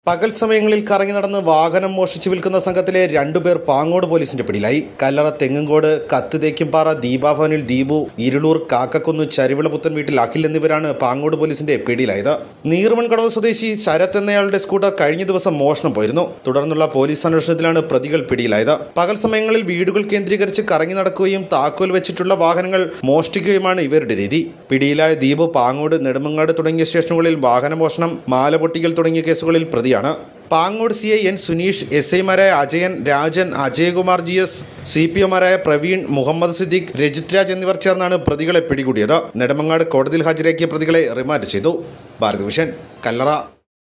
പകൽ സമയങ്ങളിൽ കറങ്ങി നടന്ന് വാഹനം മോഷ്ടിച്ചു വിൽക്കുന്ന സംഘത്തിലെ രണ്ടുപേർ പാങ്ങോട് പോലീസിന്റെ പിടിയിലായി. കല്ലറ തെങ്ങുംകോട് കത്തുതേക്കുംപാറ ദീപാഭവനിൽ ദീപു, ഇരുളൂർ കാക്കക്കുന്ന് ചരിവിളപുത്തൻ വീട്ടിൽ അഖിൽ എന്നിവരാണ് പാങ്ങോട് പോലീസിന്റെ പിടിയിലായത്. നീർമൺകടവ് സ്വദേശി ശരത് എന്നയാളുടെ സ്കൂട്ടർ കഴിഞ്ഞ ദിവസം മോഷണം പോയിരുന്നു. തുടർന്നുള്ള പോലീസ് അന്വേഷണത്തിലാണ് പ്രതികൾ പിടിയിലായത്. പകൽ സമയങ്ങളിൽ വീടുകൾ കേന്ദ്രീകരിച്ച് കറങ്ങി നടക്കുകയും താക്കോൽ വെച്ചിട്ടുള്ള വാഹനങ്ങൾ മോഷ്ടിക്കുകയുമാണ് ഇവരുടെ രീതി. പിടിയിലായ ദീപു പാങ്ങോട്, നെടുമങ്ങാട് തുടങ്ങിയ സ്റ്റേഷനുകളിൽ വാഹനമോഷണം, മാല പൊട്ടിക്കൽ തുടങ്ങിയ കേസുകളിൽ പ്രതിയാണ്. Pangode CI N Suneesh, SI മാരായ അജയൻ, രാജൻ, അജയകുമാർ GS, CPOമാരായ പ്രവീൺ, മുഹമ്മദ് സിദ്ദീഖ്, രജിത് രാജ് എന്നിവർ ചേർന്നാണ് പ്രതികളെ പിടികൂടിയത്. നെടുമങ്ങാട് കോടതിയിൽ ഹാജരാക്കിയ പ്രതികളെ റിമാൻഡ് ചെയ്തു. ഭാരത് വിഷൻ, കല്ലറ.